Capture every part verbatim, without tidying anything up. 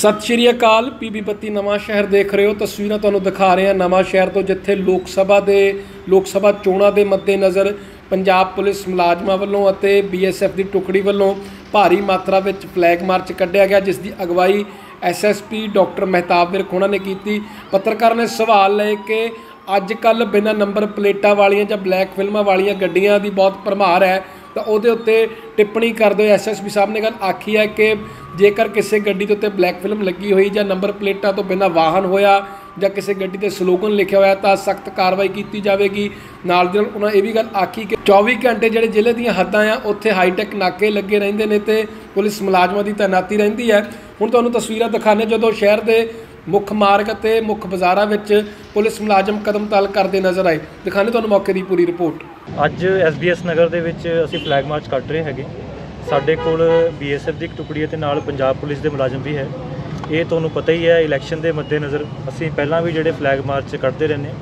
सत श्री अकाल पीबी बत्ती नवां शहर देख रहे हो। तस्वीरां तुहानूं दिखा रहे हैं नवां शहर तो, जिथे लोक सभा के लोक सभा चोणां के मद्देनज़र पंजाब पुलिस मुलाजमां वल्लों अते बी एस एफ की टुकड़ी वल्लों भारी मात्रा में फ्लैग मार्च कढ़िया गया, जिसकी अगवाई S S P doctor Mahtab Virk होना ने की। पत्रकार ने सवाल लए कि अजकल बिना नंबर प्लेटां वालियां जां ब्लैक फिल्मां वालियां गड्डियां की बहुत भरमार है, तो उहदे उत्ते टिप्पणी करदे होए एस एस पी साहब ने गल आखी है कि जेकर किसी गड्डी के उत्ते ब्लैक फिल्म लगी हुई जां नंबर प्लेटां तो बिना वाहन होया जां किसी गड्डी ते स्लोगन लिखिया होया तो सख्त कार्रवाई की जाएगी। नाल दी नाल उन्होंने ये भी गल आखी कि चौबी घंटे जिहड़े जिले दीयां हद्दां आ उत्थे हाईटैक नाके लगे रहिंदे ने ते पुलिस मुलाजमां की तैनाती रहिंदी है। हुण तुहानूं तस्वीरां दिखाने जदों शहर के मुख मार्ग ते मुख बाज़ारां विच पुलिस मुलाजम कदम ताल करते नज़र आए। दिखाने तुहानूं मौके की पूरी रिपोर्ट। अज एस बी एस नगर दे विच असीं फ्लैग मार्च कढ रहे हैगे। साडे कोल बी एस एफ की एक टुकड़ी ते नाल पंजाब पुलिस के मुलाजम भी है। ये तुहानूं पता ही है, इलैक्शन के मद्देनज़र असीं पहलां भी जिहड़े फ्लैग मार्च कढदे रहने।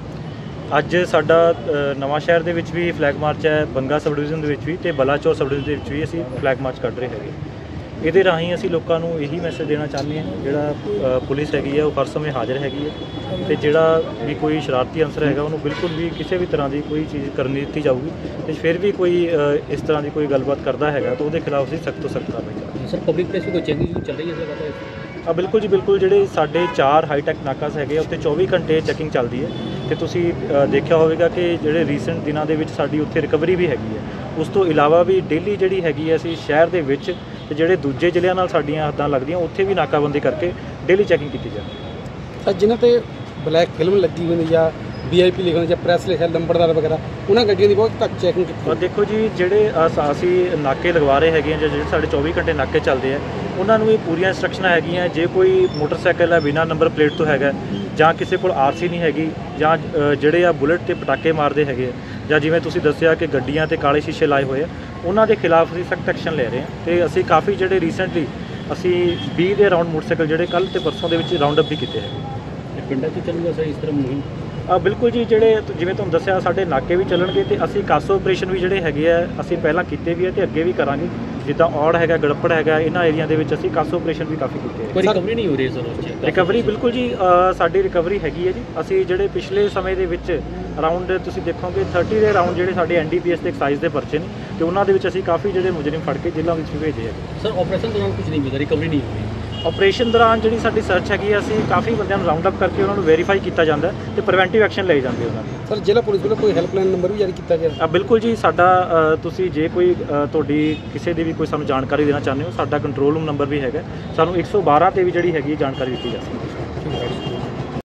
अज साडा नवां शहर दे विच भी फ्लैग मार्च है, बंगा सब डिवीजन दे विच भी ते बलाचौर सब डिवीजन दे विच भी असीं फ्लैग मार्च कढ रहे हैगे। ये राही असी लोगों को यही मैसेज देना चाहते हैं, जोड़ा पुलिस हैगी है वो हर समय हाजिर हैगी है, तो जोड़ा भी कोई शरारती अंसर हैगा उन्होंने बिल्कुल भी किसी भी तरह की कोई चीज़ करनी दी जाऊगी, तो फिर भी कोई इस तरह की कोई गलबात करता है तो वो खिलाफ असीं सख्त तो सख्त कार्रवाई। सर पब्लिक प्लेस में कोई चेकिंग चल रही है? हाँ बिल्कुल जी बिल्कुल, जोड़े साढ़े चार हाईटैक नाकास है उत्ते चौबी घंटे चैकिंग चलती है। तो तुसीं देखा होगा कि जोड़े रीसेंट दिनों के साड़ी उत्थे रिकवरी भी हैगी है। उस तो इलावा भी डेली जी हैगी है असीं शहर दे विच ते जोड़े दूजे जिलिਆਂ नाल साड़ियां हद्दां लगदियां उत्थे भी नाकाबंदी करके डेली चैकिंग की जाती है। सर जिन्हां ते ब्लैक फिल्म लगी हुई या वी आई पी लिखा या प्रैस लिखा नंबरदार वगैरह उन्होंने गड्डियों की बहुत घट चैकिंग की। देखो जी जोड़े असी नाके लगवा रहे हैं जो साढ़े चौबी घंटे नाके चलते हैं उन्होंने भी पूरी इंस्ट्रक्शन है, जे कोई मोटरसाइकिल है बिना नंबर प्लेट तो है जां किसी को आर सी नहीं हैगी जां जिहड़े आ बुलेट ते पटाके मारते हैं जां जिवें तुसीं दस्सिया कि गड्डियां ते काले शीशे लाए हुए हैं उन्हां दे खिलाफ असीं सख्त एक्शन ले रहे हैं। तो असीं काफ़ी जिहड़े रीसेंटली असीं बीस दे राउंड मोटरसाइकिल जिहड़े कल ते परसों दे विच राउंड अप भी कीते हैं। पिंडां 'च चलूगा सर इस तरह मुहिम? आ बिल्कुल जी, जोड़े जिवें तुहानूं दस्सिया साडे नाके भी चलणगे ते असीं कासो ऑपरेशन भी जिहड़े हैगे आ असीं पहलां कीते भी है ते अगे भी करांगे। जिद्दां औड़ हैगा गड़पड़ हैगा इन्हां एरिया दे विच असीं कासो ऑपरेशन भी काफ़ी कीते हैं। रिकवरी नहीं हो रही सर उस चीज़? रिकवरी बिल्कुल जी साडी रिकवरी हैगी है जी। असीं जिहड़े पिछले समय दे विच अराउंड तुसीं देखोगे थर्टी दे अराउंड जिहड़े साडे एन डी पी एस के एक्साइज के परचे ने ते उन्हां दे विच असीं काफ़ी जिहड़े मुजरिम फड़ के जेलों विच भेजे है। सर ऑपरेशन दौरान कुछ नहीं मिला, रिकवरी नहीं हुई? ऑपरेशन दौरान जी साडी सर्च हैगी असीं काफ़ी बंदियां राउंड अप करके उन्होंने वेरीफाई किया जाता है तो प्रिवेंटिव एक्शन ले जाते हैं। सर जिला पुलिस वालों कोई हैल्पलाइन नंबर भी जारी किया गया? बिल्कुल जी, साडा तुसीं जे कोई तुहाडी किसी की भी कोई सानूं जानकारी देना चाहते हो साडा कंट्रोल रूम नंबर भी हैगा, सानूं एक सौ बारह ते भी जिहड़ी हैगी जानकारी दी जा सकती है।